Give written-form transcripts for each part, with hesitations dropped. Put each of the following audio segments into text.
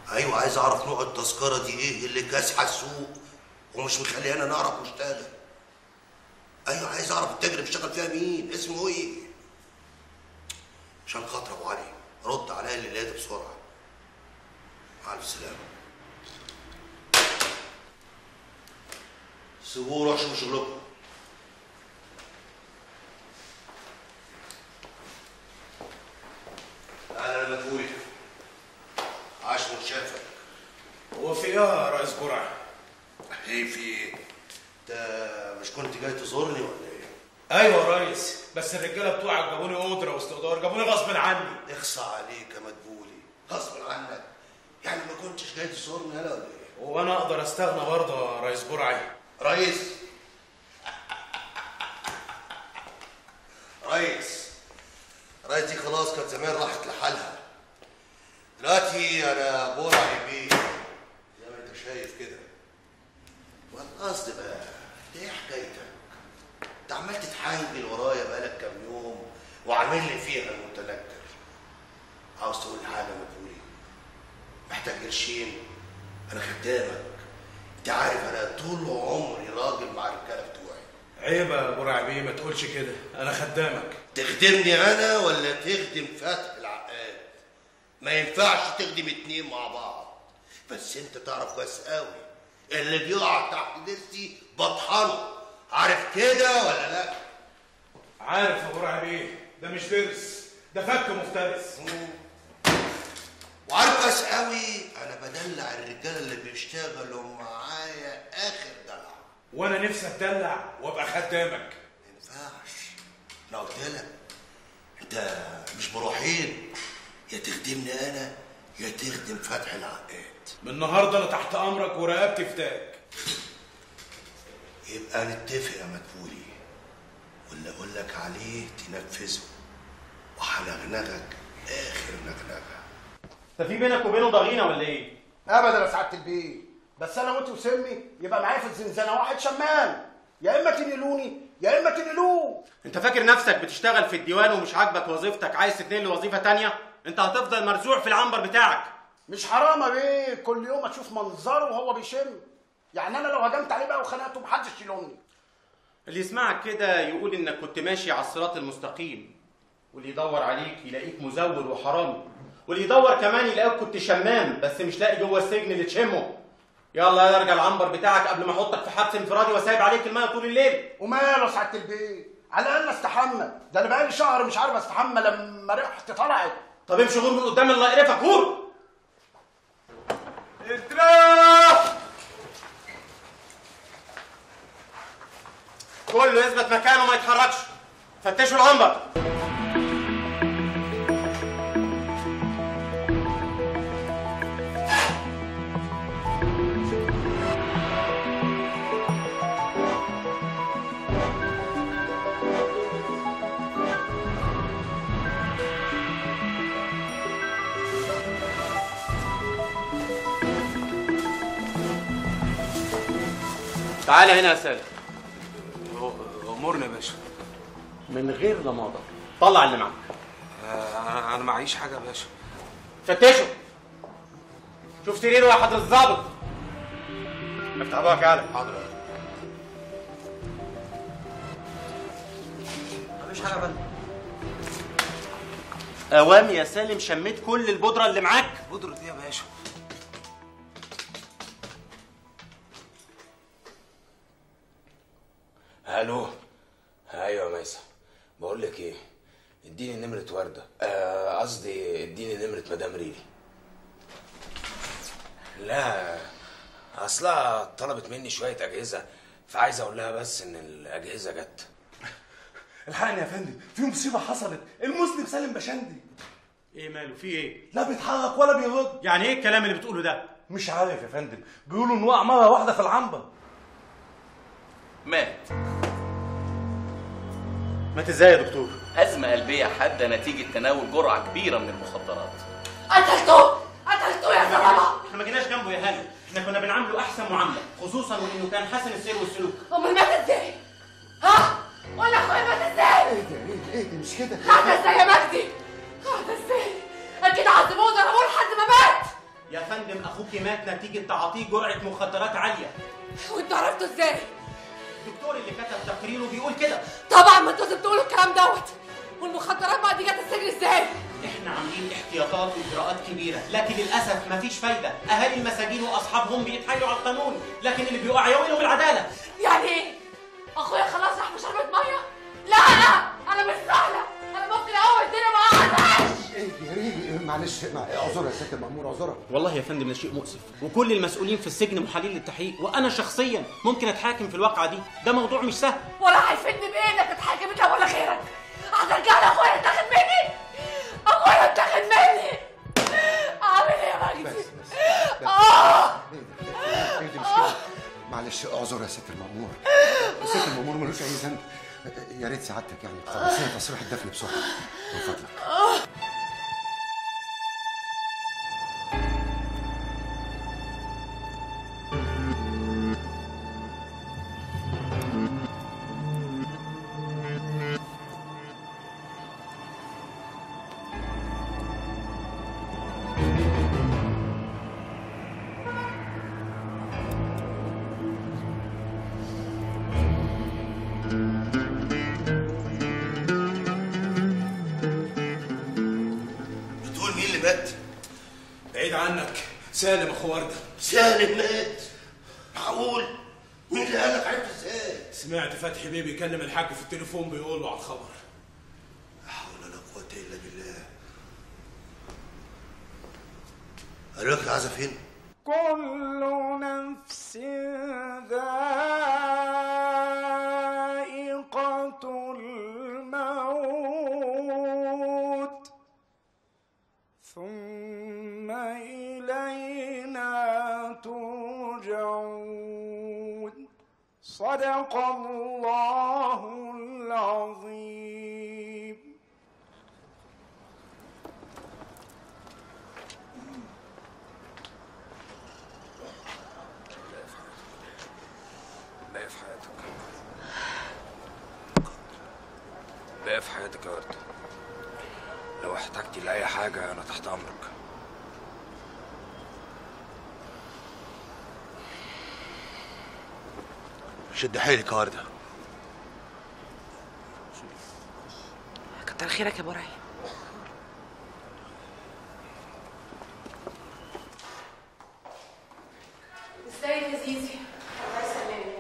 ايوه عايز اعرف نوع التذكره دي ايه اللي كاسحه السوق ومش مخليانا نعرف نشتغل. ايوه عايز اعرف التاجر بيشتغل فيها مين، اسمه ايه؟ عشان خاطر ابو علي رد عليا الليله دي بسرعه. مع الف سلامه. سيبوه روح شوفوا شغلكم. تعالى يا مدبولي. عاش من شافك. هو في ايه يا ريس برعه؟ ايه في ايه؟ انت مش كنت جاي تزورني ولا ايه؟ ايوه يا ريس، بس الرجاله بتوعك جابوني قدره واستقدار، جابوني غصب عني. اخصى عليك يا مدبولي، غصب عنك. يعني ما كنتش جاي تزورني انا ولا ايه؟ هو انا اقدر استغنى برضه يا ريس برعه؟ ريس ريس دي خلاص كانت زمان راحت لحالها. دلوقتي انا برعي بيه زي ما انت شايف كده. والقصد بقى ايه حكايتك؟ انت عمال تتحايل ورايا بقالك كام يوم وعامل لي فيها المتنكر. عاوز تقول لي حاجه مدبولي؟ محتاج قرشين؟ انا خدامك. انت عارف انا طول عمري راجل مع الرجاله بتوعي. عيب يا برعه بيه، ما تقولش كده، انا خدامك. تخدمني انا ولا تخدم فتح العقاد؟ ما ينفعش تخدم اتنين مع بعض. بس انت تعرف كويس قوي اللي بيقع تحت درسي بطحنه. عارف كده ولا لا؟ عارف يا برعه بيه، ده مش درس، ده فك مفترس. وعارف كويس قوي انا بدلع الرجاله اللي بيشتغلوا معايا اخر دلع. وانا نفسي اتدلع وابقى خدامك. ما ينفعش. انا قلت لك انت مش بروحين، يا تخدمني انا يا تخدم فتح العقاد. من النهارده انا تحت امرك ورقبتي فداك. يبقى نتفق يا مدبولي، واللي اقول لك عليه تنفذه وهنغنغك اخر نغنغه. انت في بينك وبينه ضغينه ولا ايه؟ ابدا يا سعاده البيه، بس انا وانت وسمي يبقى معايا في الزنزانه واحد شمام، يا اما تنقلوني يا اما تنقلوه. انت فاكر نفسك بتشتغل في الديوان ومش عاجبك وظيفتك عايز تتنقل لوظيفه تانية؟ انت هتفضل مرزوع في العنبر بتاعك. مش حرام يا بيه كل يوم اشوف منظره وهو بيشم؟ يعني انا لو هجمت عليه بقى وخنقته محدش يلومني. اللي يسمعك كده يقول انك كنت ماشي على الصراط المستقيم، واللي يدور عليك يلاقيك مزور وحرامي، واللي يدور كمان يلاقيك كنت شمام بس مش لاقي جوه السجن اللي تشمه. يلا ارجع العنبر بتاعك قبل ما احطك في حبس انفرادي وسايب عليك الماء طول الليل. وماله يا سعاده البيه؟ على الاقل استحمى، ده انا بقالي شهر مش عارف استحمى لما ريحتي طلعت. طب امشي غور من قدام الله يقرفك، غور. اضرب! كله يثبت مكانه وما يتحركش. فتشوا العنبر. تعالى هنا يا سالم. امورنا يا باشا. من غير لماضه طلع اللي معاك. انا معيش حاجه يا باشا. فتشوا. شوف سريره يا حضرة الظابط. افتح بقى يا علي. حاضر. مفيش حاجه بقى. اوام يا سالم شميت كل البودره اللي معاك؟ بودره ايه يا باشا؟ الو. ايوه يا ميسة، بقول لك ايه، اديني نمره ورده، قصدي اديني نمره مدام ريلي. لا اصلها طلبت مني شويه اجهزه، فعايز اقول لها بس ان الاجهزه جت. الحقني يا فندم، في مصيبه حصلت، المسلم سالم بشندي. ايه ماله؟ في ايه؟ لا بيتحرك ولا بيرد. يعني ايه الكلام اللي بتقوله ده؟ مش عارف يا فندم، بيقولوا ان وقع مره واحده في العنبر. مات ازاي يا دكتور؟ أزمة قلبية حادة نتيجة تناول جرعة كبيرة من المخدرات. قتلته يا زلمة. احنا ما جيناش جنبه يا هاني، احنا كنا بنعامله احسن معامله، خصوصا وانه كان حسن السير والسلوك. امال مات ازاي؟ ها؟ ولا اخويا مات ازاي؟ ايه ده مش كده؟ قعد ازاي يا مجدي؟ قعد ازاي؟ اكيد عذبوه وضربوه لحد ما مات. يا فندم اخوك مات نتيجه تعاطيه جرعه مخدرات عاليه. وانت عرفته ازاي؟ الدكتور اللي كتب تقريره بيقول كده. طبعا ما انتوا لازم تقولوا الكلام دوت. والمخدرات بعد جت السجن ازاي؟ احنا عاملين احتياطات واجراءات كبيره، لكن للاسف مفيش فايده. اهالي المساجين واصحابهم بيتحايلوا على القانون، لكن اللي بيقع يومهم العداله. يعني ايه؟ اخويا خلاص راح بشربة ميه؟ لا انا مش سهله، انا ممكن اقوم الدنيا ما اقعدهاش. يا ريت معلش اعذرها يا ست المأمور، اعذرها. والله يا فندم ده شيء مؤسف، وكل المسؤولين في السجن محالين للتحقيق، وانا شخصيا ممكن اتحاكم في الواقعه دي. ده موضوع مش سهل. ولا هيفيدني بايه انك تتحاكم انت ولا غيرك؟ هترجع لي اخويا اتاخد مني؟ اخويا اتاخد مني. اعمل ايه يا مجدي؟ بس اهدي مش كده. معلش اعذرها يا ست المأمور. ست المأمور ملوش اي ذنب. يا ريت سعادتك يعني تخلصينا تصريح الدفن بسرعه من فضلك. بعيد عنك، سالم اخو ورده. سالم مات؟ معقول؟ مين اللي قالك؟ عرفت ازاي؟ سمعت فتحي بيه بيكلم الحاج في التليفون بيقول له على الخبر. لا حول ولا قوة الا بالله. قالوا لك العزا فين؟ كل نفس ذائقة الموت ثم إلينا ترجعون. صدق الله العظيم. باقي في حياتك، باقي في حياتك يا ورده. لو احتجتي لأي حاجة أنا تحت أمرك. شد حيلك يا ورده. كتر خيرك يا ابو رعي. ازيك يا زيزي؟ الله يسلمك.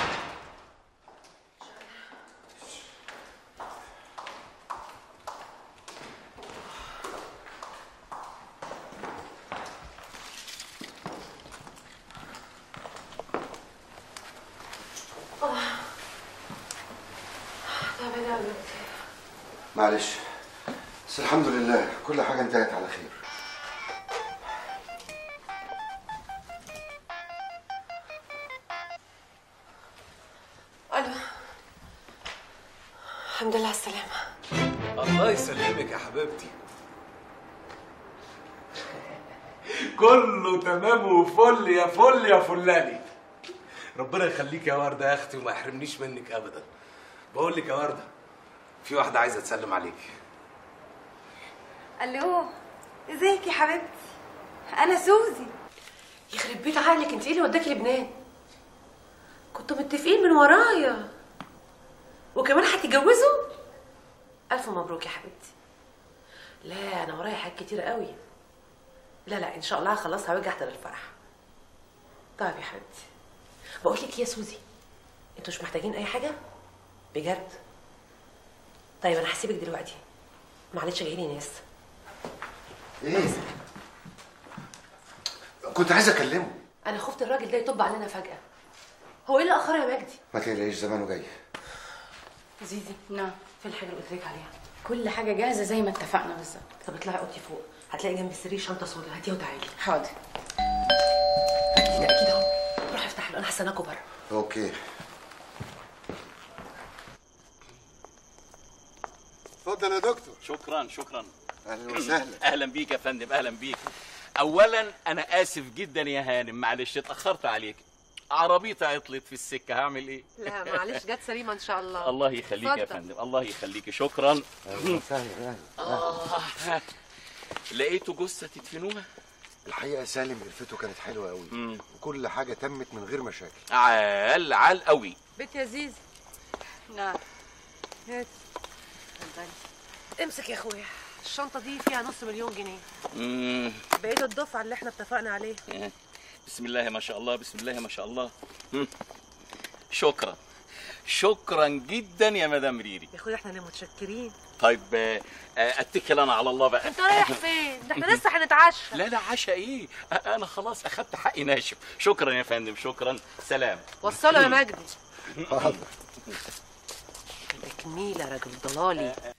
تعبانه قوي. معلش بس الحمد لله كل حاجه انتهت على خير. الو. الحمد لله على السلامه. الله يسلمك يا حبيبتي. كله تمام وفل يا فل يا فلاني. ربنا يخليك يا ورده يا اختي وما يحرمنيش منك ابدا. بقول لك يا ورده، في واحده عايزه تسلم عليك. الو، ازيك يا حبيبتي؟ انا سوزي. يخرب بيت عقلك، انت ايه اللي وداكي لبنان؟ كنتوا متفقين من ورايا وكمان هتتجوزوا؟ الف مبروك يا حبيبتي. لا انا ورايا حاجات كتير قوي. لا ان شاء الله هخلصها واجي احضر الفرح. طيب يا حبيبتي، بقول لك يا سوزي، انتوا مش محتاجين اي حاجه بجد؟ طيب انا هسيبك دلوقتي، معلش جايلي ناس. ايه؟ كنت عايز اكلمه. انا خفت الراجل ده يطب علينا فجاه. هو ايه اللي اخره يا مجدي؟ ما تقلقيش زمانه جاي. زيزي، نعم. فين الحاجه اللي قلت لك عليها؟ كل حاجه جاهزه زي ما اتفقنا بالظبط. طب اطلعي اوضتي فوق، هتلاقي جنب السرير شنطه سودا، هاتيها وتعالي. حاضر. اكيد اكيد اهو. روح افتح له، انا هستناكوا بره. اوكي. اتفضل يا دكتور. شكرا. اهلا وسهلا. اهلا بيك يا فندم، اهلا بيك. اولا انا اسف جدا يا هانم، معلش اتاخرت عليك. عربيتي عطلت في السكه، هعمل ايه؟ لا معلش، جت سليمه ان شاء الله. الله يخليك يا فندم، الله يخليك. شكرا. اهلا وسهلا. لقيتوا جثه تدفنوها؟ الحقيقه سالم قرفته كانت حلوه قوي، وكل حاجه تمت من غير مشاكل. عال قوي. بنت يا زيزي. نعم. هات. امسك يا اخويا، الشنطه دي فيها نص مليون جنيه. بقيت الدفعه اللي احنا اتفقنا عليها. بسم الله ما شاء الله، بسم الله ما شاء الله. شكرا جدا يا مدام ريري. يا اخويا احنا اللي متشكرين. طيب اتكل انا على الله بقى. انت رايح فين؟ ده احنا لسه هنتعشى. لا عشاء ايه؟ انا خلاص اخدت حقي ناشف. شكرا يا فندم، شكرا. سلام. وصله يا مجدي. حاضر. جميله راجل ضلالي.